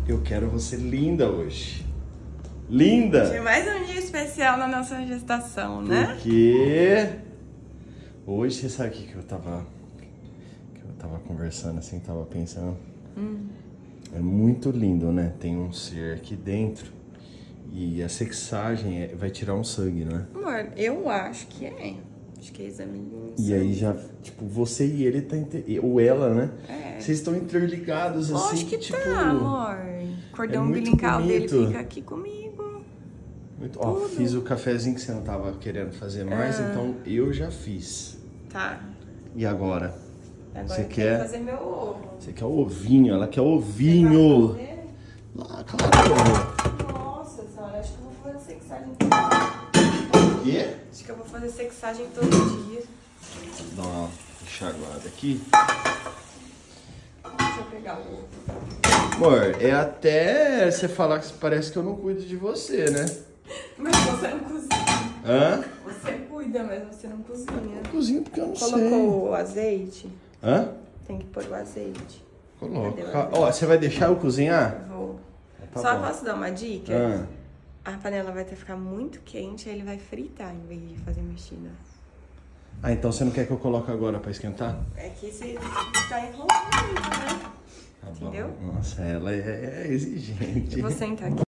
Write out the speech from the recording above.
Eu quero você linda hoje. Linda! Hoje é mais um dia especial na nossa gestação, né? Porque hoje você sabe o que eu tava conversando assim, tava pensando. É muito lindo, né? Tem um ser aqui dentro e a sexagem vai tirar um sangue, não é? Amor, eu acho que é. Acho que é exame de E aí já, tipo, você e ele tá ou ela, né? É. Vocês estão interligados assim, Acho que tipo, tá, amor. O cordão muito umbilical dele bonito. fica aqui comigo. muito, ó, Tudo. fiz o cafezinho que você não tava querendo fazer mais, então eu já fiz. Tá. E agora? Agora Você eu quer? quero fazer meu ovo. Você quer ovinho, ela quer ovinho. Você vai fazer? Ah, claro. Nossa senhora, acho que eu vou fazer sexagem todo dia. O quê? Acho que eu vou fazer sexagem todo dia. Vou dar uma enxaguada aqui. Deixa eu pegar o ovo. Amor, é até você falar que parece que eu não cuido de você, né? Mas você não cozinha. Hã? Você cuida, mas você não cozinha. Eu cozinho porque eu não sei. Colocou o azeite? Hã? Tem que pôr o azeite. Cadê o Coloca. azeite? Ó, você vai deixar eu cozinhar? Vou. Tá Só bom. posso dar uma dica? Ah. A panela vai ter que ficar muito quente, aí ele vai fritar em vez de fazer mexida. Ah, então você não quer que eu coloque agora pra esquentar? É que você tá enrolando, né? Tá Entendeu? bom. Nossa, ela é exigente. Eu vou sentar aqui.